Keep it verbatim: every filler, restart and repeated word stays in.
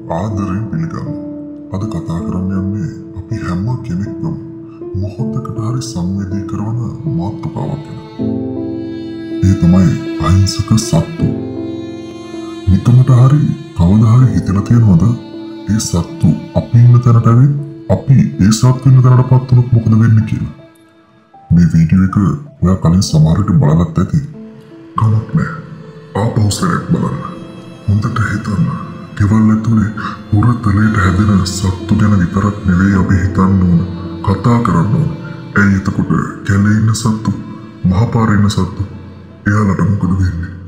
ආදරයෙන් පිළිගන්න. අද කතා කරන්න යන්නේ අපි හැම කෙනෙක්ම මොහොතකට හරි සංවේදී කරන මාතෘකාවක් ගැන. ඒ තමයි අහිංසක සත්තු. නිකමට හරි කවදා හරි හිතලා තියෙනවද ඒ සත්තු අපි ඉන්න තැනට ඇවිත් අපි ඒ සත්තු ඉන්න තැනට පත් වුණොත් මොකද වෙන්නේ කියලා? මේ වීඩියෝ එක ඔයා කලින් සමහරට බලලත් ඇති. කමක් නෑ. ආපහු සැරයක් බලන්න. හොඳට හිතන්න. ගෙවල් ඇතුලේ උරතලයට හැදෙන සත්තු ගැන විතරක් නෙවෙයි අපි හිතන්න ඕන. කතා කරන්න ඕන. ඇයි එතකොට කැලේ ඉන්න සත්තු, මහපාරේ ඉන්න සත්තු එයාලට මොකද වෙන්නේ?